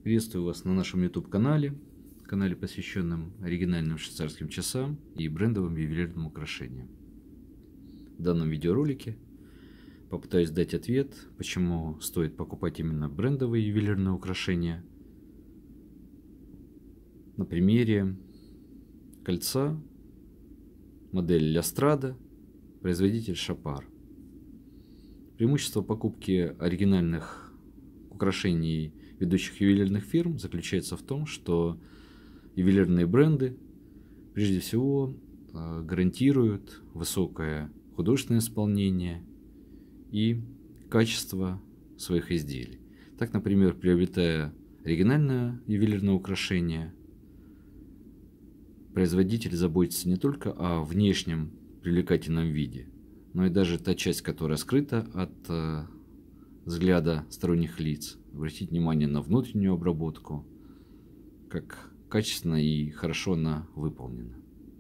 Приветствую вас на нашем YouTube-канале, посвященном оригинальным швейцарским часам и брендовым ювелирным украшениям. В данном видеоролике попытаюсь дать ответ, почему стоит покупать именно брендовые ювелирные украшения. На примере кольца, модель Ля Страда, производитель Шапар. Преимущество покупки оригинальных украшений ведущих ювелирных фирм заключается в том, что ювелирные бренды прежде всего гарантируют высокое художественное исполнение и качество своих изделий. Так, например, приобретая оригинальное ювелирное украшение, производитель заботится не только о внешнем привлекательном виде, но и даже та часть, которая скрыта от взгляда сторонних лиц. Обратить внимание на внутреннюю обработку, как качественно и хорошо она выполнена.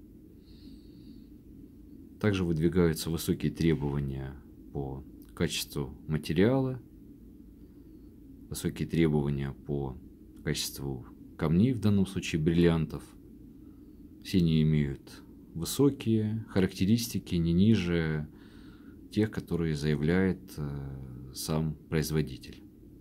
Также выдвигаются высокие требования по качеству материала, высокие требования по качеству камней, в данном случае бриллиантов. Все они имеют высокие характеристики, не ниже тех, которые заявляет сам производитель.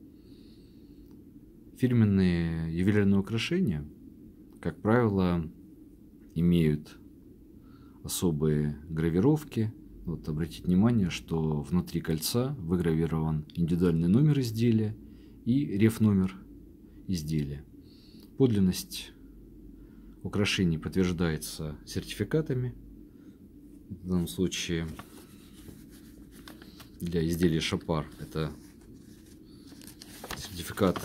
Фирменные ювелирные украшения, как правило, имеют особые гравировки. Вот обратите внимание, что внутри кольца выгравирован индивидуальный номер изделия и реф-номер изделия. Подлинность украшений подтверждается сертификатами. В данном случае для изделия Шапар это сертификат.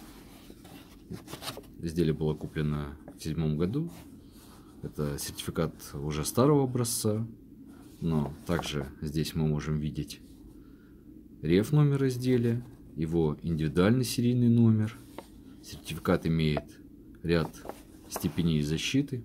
Изделие было куплено в 2007 году. Это сертификат уже старого образца, но также здесь мы можем видеть реф-номер изделия, его индивидуальный серийный номер. Сертификат имеет ряд степеней защиты.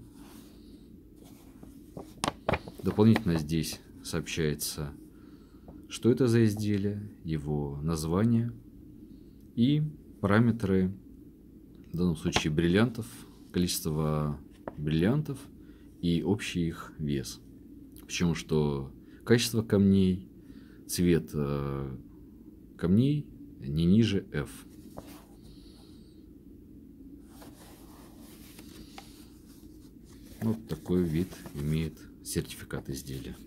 Дополнительно здесь сообщается, что это за изделие, его название и параметры, в данном случае бриллиантов, количество бриллиантов и общий их вес. Причем, что качество камней, цвет камней не ниже F. Вот такой вид имеет сертификат изделия.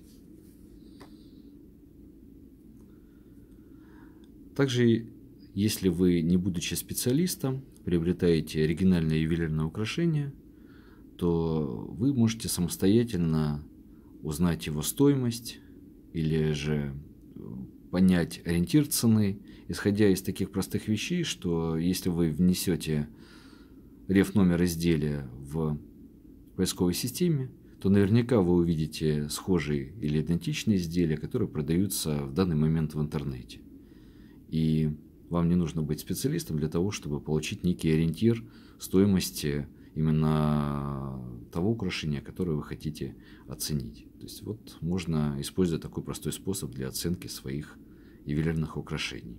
Также, если вы, не будучи специалистом, приобретаете оригинальное ювелирное украшение, то вы можете самостоятельно узнать его стоимость или же понять ориентир цены, исходя из таких простых вещей, что если вы внесете реф-номер изделия в поисковой системе, то наверняка вы увидите схожие или идентичные изделия, которые продаются в данный момент в интернете. И вам не нужно быть специалистом для того, чтобы получить некий ориентир стоимости именно того украшения, которое вы хотите оценить. То есть вот можно использовать такой простой способ для оценки своих ювелирных украшений.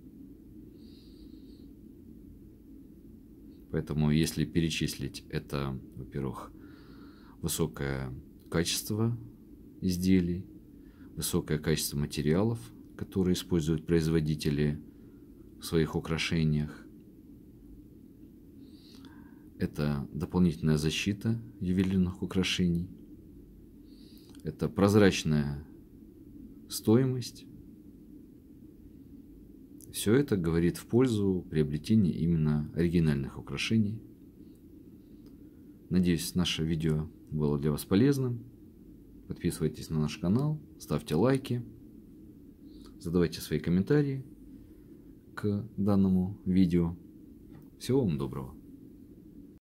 Поэтому если перечислить, это, во-первых, высокое качество изделий, высокое качество материалов, которые используют производители в своих украшениях. Это дополнительная защита ювелирных украшений. Это прозрачная стоимость. Все это говорит в пользу приобретения именно оригинальных украшений. Надеюсь, наше видео было для вас полезным. Подписывайтесь на наш канал, ставьте лайки, задавайте свои комментарии к данному видео. Всего вам доброго.